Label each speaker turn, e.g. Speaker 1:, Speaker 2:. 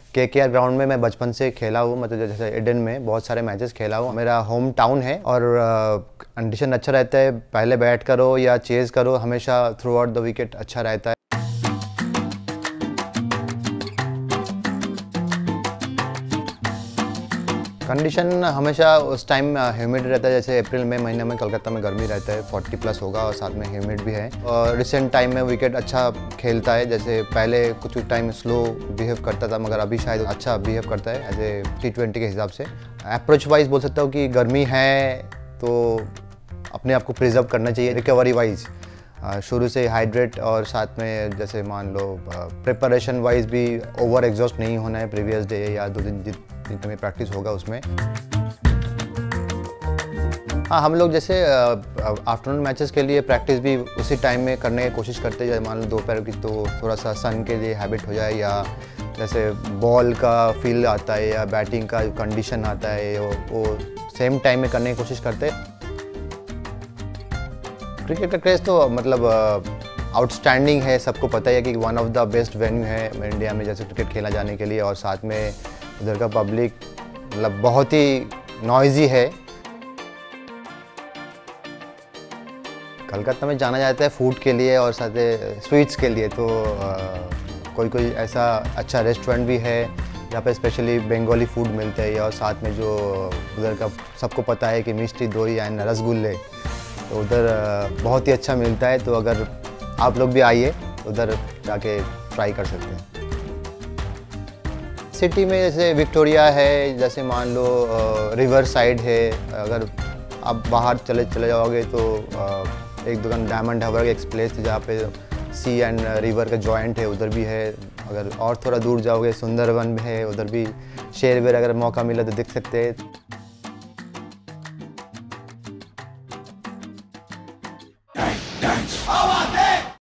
Speaker 1: KKR ground में मैं बचपन से खेला हूँ, मतलब जैसे एडन में बहुत सारे मैचेस खेला हूँ। मेरा होम टाउन है और कंडीशन अच्छा रहता है, पहले बैट करो या चेज़ करो, हमेशा थ्रू आउट द विकेट अच्छा रहता है। कंडीशन हमेशा उस टाइम ह्यूमिड रहता है, जैसे अप्रैल मई महीने में कलकत्ता में गर्मी रहता है, 40+ होगा और साथ में ह्यूमिड भी है। और रिसेंट टाइम में विकेट अच्छा खेलता है, जैसे पहले कुछ टाइम स्लो बिहेव करता था मगर अभी शायद अच्छा बिहेव करता है एज ए T20 के हिसाब से। अप्रोच वाइज बोल सकता हूँ कि गर्मी है तो अपने आप को प्रिजर्व करना चाहिए। रिकवरी वाइज शुरू से हाइड्रेट और साथ में जैसे मान लो प्रिपरेशन वाइज भी ओवर एग्जॉस्ट नहीं होना है प्रीवियस डे या 2 दिन जितने में प्रैक्टिस होगा उसमें। हाँ, हम लोग जैसे आफ्टरनून मैचेस के लिए प्रैक्टिस भी उसी टाइम में करने की कोशिश करते हैं। मान लो दोपहर की तो थोड़ा सा सन के लिए हैबिट हो जाए, या जैसे बॉल का फील आता है या बैटिंग का कंडीशन आता है वो सेम टाइम में करने की कोशिश करते हैं। क्रिकेट का क्रेज़ तो मतलब आउटस्टैंडिंग है, सबको पता है कि one of the best venue है इंडिया में जैसे क्रिकेट खेला जाने के लिए, और साथ में उधर का पब्लिक मतलब बहुत ही नॉइजी है। कलकत्ता में जाना जाता है फूड के लिए और साथ स्वीट्स के लिए, तो कोई ऐसा अच्छा रेस्टोरेंट भी है जहाँ पे स्पेशली बंगाली फूड मिलते हैं, और साथ में जो उधर का सबको पता है कि मिष्टी दोई एंड रसगुल्ले, तो उधर बहुत ही अच्छा मिलता है। तो अगर आप लोग भी आइए तो उधर जाके ट्राई कर सकते हैं। सिटी में जैसे विक्टोरिया है, जैसे मान लो रिवर साइड है, अगर आप बाहर चले जाओगे तो एक दुकान डायमंड हार्बर का एक्सप्लेस है जहाँ पे सी एंड रिवर का जॉइंट है, उधर भी है। अगर और थोड़ा दूर जाओगे सुंदरवन भी है, उधर भी शेर वेर अगर मौका मिला तो देख सकते हैं।